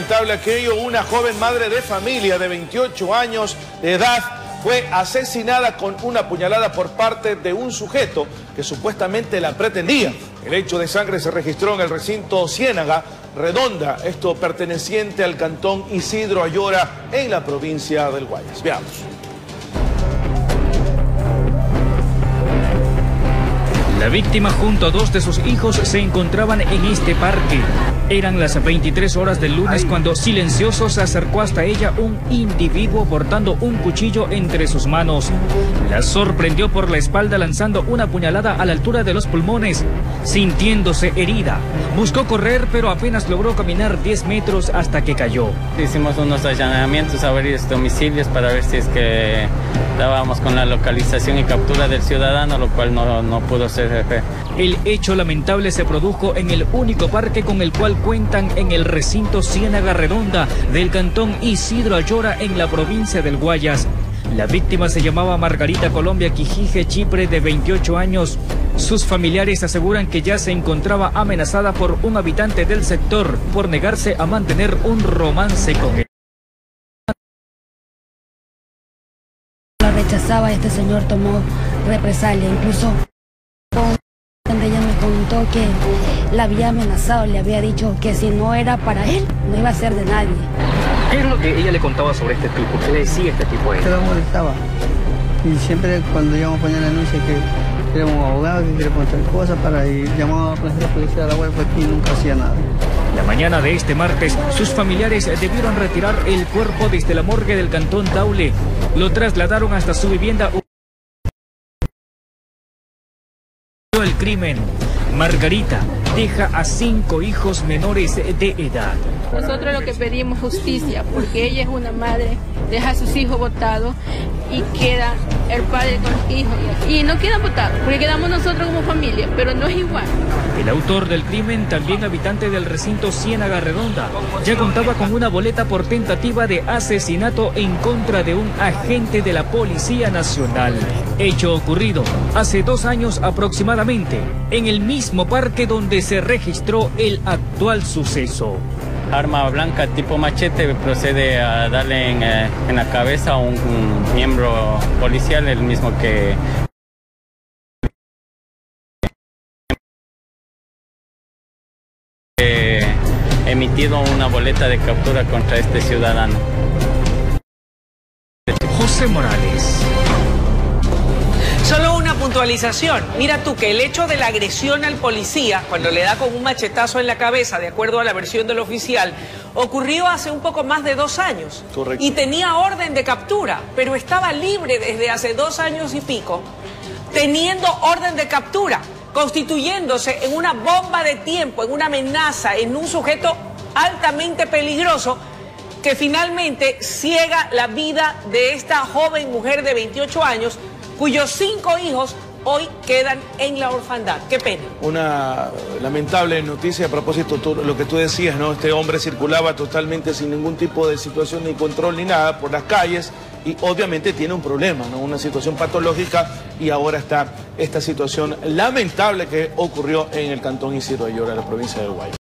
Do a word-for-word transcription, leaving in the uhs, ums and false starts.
lamentable aquello, una joven madre de familia de veintiocho años de edad fue asesinada con una puñalada por parte de un sujeto que supuestamente la pretendía. El hecho de sangre se registró en el recinto Ciénaga Redonda, esto perteneciente al cantón Isidro Ayora en la provincia del Guayas. Veamos. La víctima junto a dos de sus hijos se encontraban en este parque. Eran las veintitrés horas del lunes cuando silencioso se acercó hasta ella un individuo portando un cuchillo entre sus manos. La sorprendió por la espalda lanzando una puñalada a la altura de los pulmones. Sintiéndose herida, buscó correr pero apenas logró caminar diez metros hasta que cayó. Hicimos unos allanamientos a varios domicilios para ver si es que dábamos con la localización y captura del ciudadano, lo cual no, no pudo ser. El hecho lamentable se produjo en el único parque con el cual cuentan en el recinto Ciénaga Redonda del cantón Isidro Ayora en la provincia del Guayas. La víctima se llamaba Margarita Colombia Quijije Chipre, de veintiocho años. Sus familiares aseguran que ya se encontraba amenazada por un habitante del sector por negarse a mantener un romance con él. La rechazaba, este señor tomó represalia, incluso donde ella me contó que la había amenazado, le había dicho que si no era para él, no iba a ser de nadie. ¿Qué es lo que ella le contaba sobre este tipo? ¿Qué le decía este tipo a él? Que lo molestaba. Y siempre cuando íbamos a poner la denuncia que queremos un abogado, que queremos tal cosa, para ir llamamos a la policía a la web y nunca hacía nada. La mañana de este martes, sus familiares debieron retirar el cuerpo desde la morgue del cantón Daule. Lo trasladaron hasta su vivienda. El crimen. Margarita deja a cinco hijos menores de edad. Nosotros lo que pedimos justicia, porque ella es una madre, deja a sus hijos botados y queda el padre con los hijos. Y no quedan botados, porque quedamos nosotros como familia, pero no es igual. El autor del crimen, también habitante del recinto Ciénaga Redonda, ya contaba con una boleta por tentativa de asesinato en contra de un agente de la Policía Nacional. Hecho ocurrido hace dos años aproximadamente, en el mismo parque donde se registró el actual suceso. Arma blanca tipo machete procede a darle en, eh, en la cabeza a un, un miembro policial, el mismo que eh, emitido una boleta de captura contra este ciudadano. José Morales. Solo una puntualización. Mira tú que el hecho de la agresión al policía, cuando le da con un machetazo en la cabeza, de acuerdo a la versión del oficial, ocurrió hace un poco más de dos años. Correcto. Y tenía orden de captura, pero estaba libre desde hace dos años y pico, teniendo orden de captura, constituyéndose en una bomba de tiempo, en una amenaza, en un sujeto altamente peligroso, que finalmente ciega la vida de esta joven mujer de veintiocho años, cuyos cinco hijos hoy quedan en la orfandad. Qué pena. Una lamentable noticia a propósito de lo que tú decías, ¿no? Este hombre circulaba totalmente sin ningún tipo de situación ni control ni nada por las calles y obviamente tiene un problema, ¿no? Una situación patológica, y ahora está esta situación lamentable que ocurrió en el cantón Isidro Ayora, la provincia del Guayas.